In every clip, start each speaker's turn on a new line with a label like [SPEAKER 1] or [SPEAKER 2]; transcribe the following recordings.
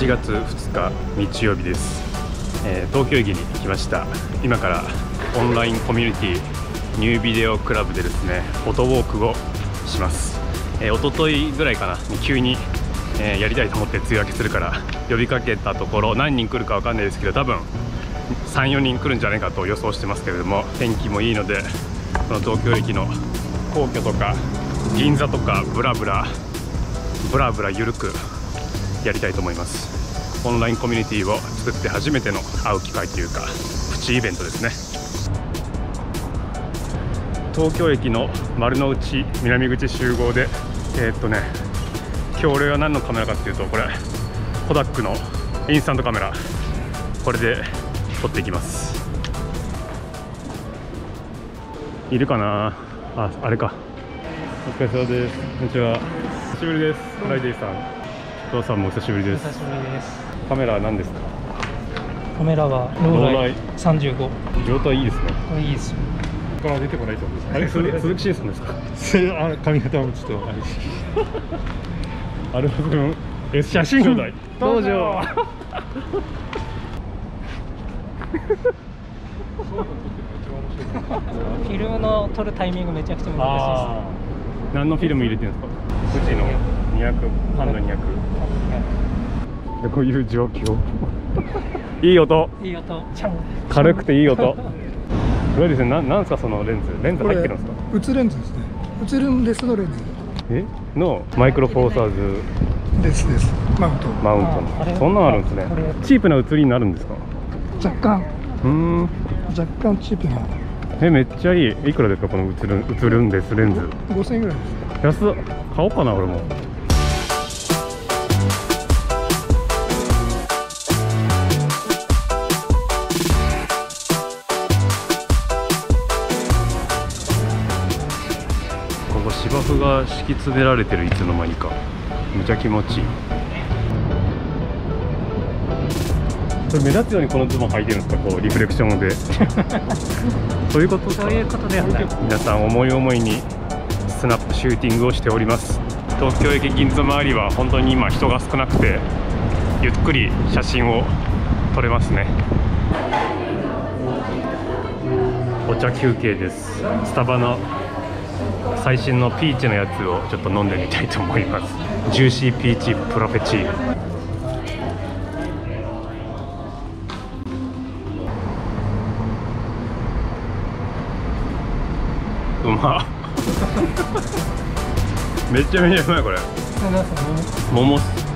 [SPEAKER 1] 7月2日日曜日です。東京駅に来ました。今からオンラインコミュニティニュービデオクラブでですね、フォトウォークをします。一昨日ぐらいかなに急に、やりたいと思って梅雨明けするから呼びかけたところ、何人来るかわかんないですけど、多分3、4人来るんじゃないかと予想してますけれども、天気もいいので、この東京駅の皇居とか銀座とかブラブラゆるくやりたいと思います。オンラインコミュニティを作って初めての会う機会というかプチイベントですね。東京駅の丸の内南口集合で、今日俺は何のカメラかっていうと、これコダックのインスタントカメラ、これで撮っていきます。いるかなあ、あれか。お疲れ様です。こんにちは。久しぶりです。ライデイさん。お父さんもお久しぶりです。
[SPEAKER 2] 久しぶりです。
[SPEAKER 1] カメラは何ですか？
[SPEAKER 2] カメラはローライ35。
[SPEAKER 1] 状態いいですね。
[SPEAKER 2] これいいですよ。
[SPEAKER 3] ここから出てこないと思うんです。
[SPEAKER 1] あれ、鈴木慎さんですか？
[SPEAKER 3] 髪型もちょっとあれし。
[SPEAKER 1] アルファ君、写真兄弟。
[SPEAKER 3] どうぞ。
[SPEAKER 2] フィルムの撮るタイミングめちゃくちゃ難しいです。
[SPEAKER 1] 何のフィルム入れてるんですか？富士の200、半の200。こういう状況。いい音。
[SPEAKER 2] いい音。
[SPEAKER 1] 軽くていい音。これですね、なんですかそのレンズ入ってるんですか？
[SPEAKER 4] 映レンズですね。映るんですのレンズ。
[SPEAKER 1] のマイクロフォーサーズ
[SPEAKER 4] ですマウント。
[SPEAKER 1] マウントの。そんなのあるんですね。チープな映りになるんですか？
[SPEAKER 4] 若干チープな。
[SPEAKER 1] めっちゃいい。いくらですかこの映るんですレンズ
[SPEAKER 4] ？5000円ぐらいです。
[SPEAKER 1] 安っ。買おうかな俺も。ここ芝生が敷き詰められてる。いつの間にかめちゃ気持ちいい。それ目立つようにこのズボン履いてるんですか？こうリフレクションで。そういうことか。
[SPEAKER 2] そういうことではない。
[SPEAKER 1] 皆さん思い思いにスナップシューティングをしております。東京駅銀座周りは本当に今人が少なくて、ゆっくり写真を撮れますね。お茶休憩です。スタバの最新のピーチのやつをちょっと飲んでみたいと思います。ジューシーピーチプラペチーノ。うまっ。めちゃめちゃうまいこれ。桃っす。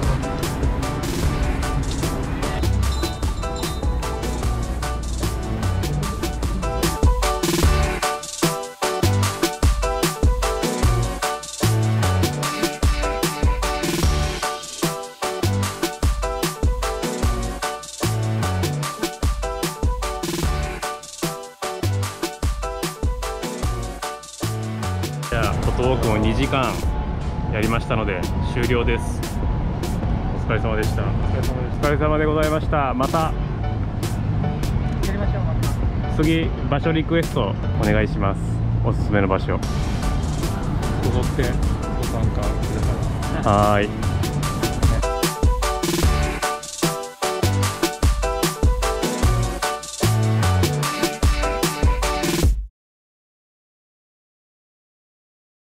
[SPEAKER 1] じゃあフォトウォークも2時間やりましたので終了です。お疲れ様でした。お疲れ様でございました。また
[SPEAKER 2] やりましょう。また
[SPEAKER 1] 次場所リクエストお願いします。おすすめの場所。
[SPEAKER 3] こぞってご参加ください。
[SPEAKER 1] はーい。